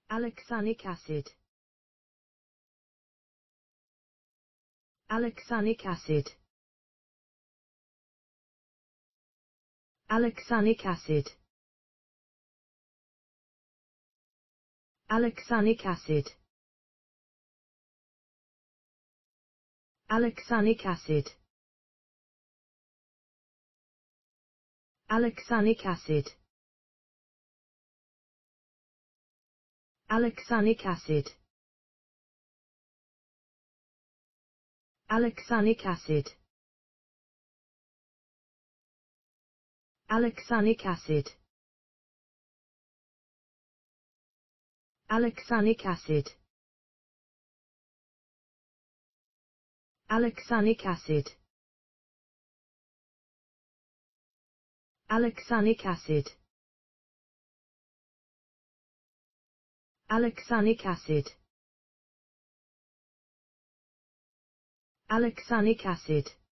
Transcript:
Alexanic acid. Alexanic acid. Alexanic acid. Alexanic acid. Alexanic acid. Alexanic acid. Alexanic acid. Alexanic acid. Alexanic acid. Alexanic acid. Alexanic acid. Alexanic acid. Alexanic acid. Alexanic acid.